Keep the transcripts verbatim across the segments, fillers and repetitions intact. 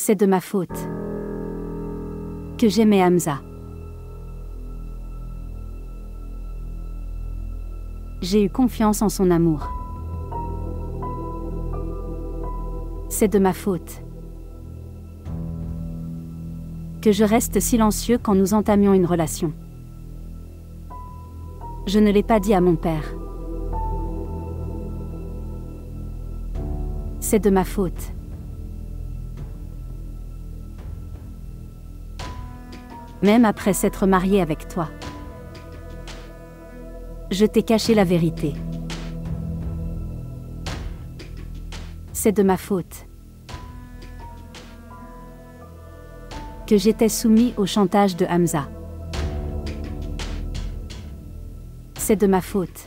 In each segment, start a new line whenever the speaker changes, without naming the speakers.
C'est de ma faute que j'aimais Hamza. J'ai eu confiance en son amour. C'est de ma faute que je reste silencieux quand nous entamions une relation. Je ne l'ai pas dit à mon père. C'est de ma faute même après s'être mariée avec toi. Je t'ai caché la vérité. C'est de ma faute que j'étais soumis au chantage de Hamza. C'est de ma faute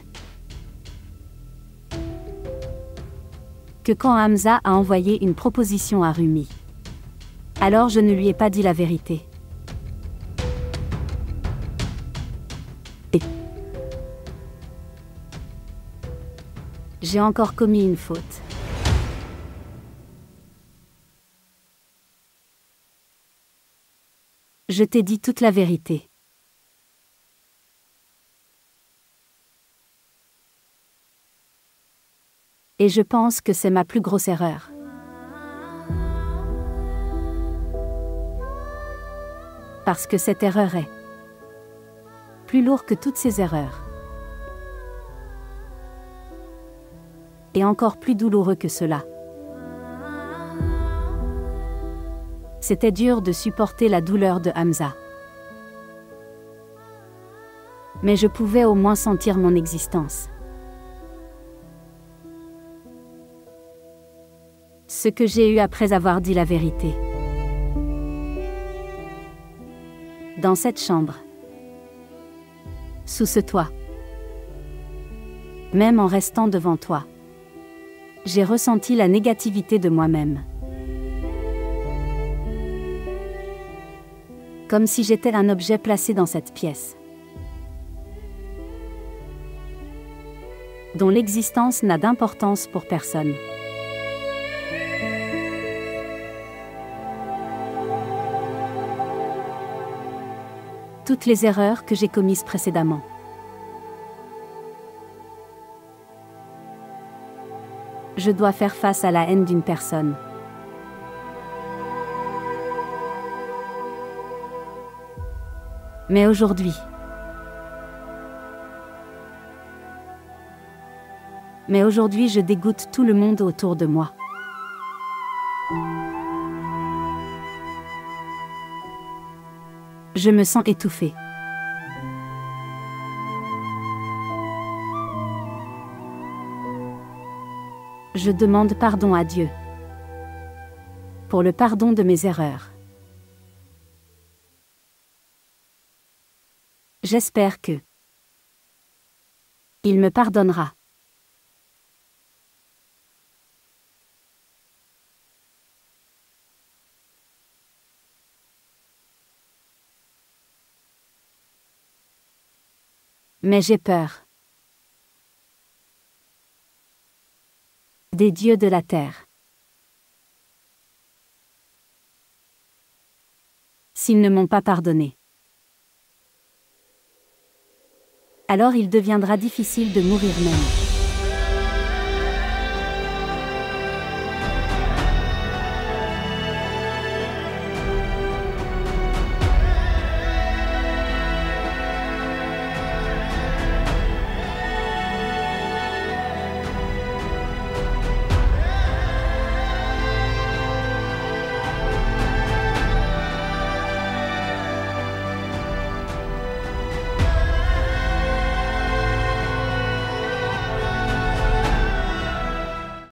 que quand Hamza a envoyé une proposition à Rumi, alors je ne lui ai pas dit la vérité. J'ai encore commis une faute. Je t'ai dit toute la vérité. Et je pense que c'est ma plus grosse erreur. Parce que cette erreur est plus lourde que toutes ces erreurs. Et encore plus douloureux que cela. C'était dur de supporter la douleur de Hamza. Mais je pouvais au moins sentir mon existence. Ce que j'ai eu après avoir dit la vérité. Dans cette chambre. Sous ce toit. Même en restant devant toi. J'ai ressenti la négativité de moi-même. Comme si j'étais un objet placé dans cette pièce, dont l'existence n'a d'importance pour personne. Toutes les erreurs que j'ai commises précédemment. Je dois faire face à la haine d'une personne. Mais aujourd'hui, mais aujourd'hui je dégoûte tout le monde autour de moi. Je me sens étouffée. Je demande pardon à Dieu pour le pardon de mes erreurs. J'espère que il me pardonnera. Mais j'ai peur des dieux de la terre. S'ils ne m'ont pas pardonné, alors il deviendra difficile de mourir même.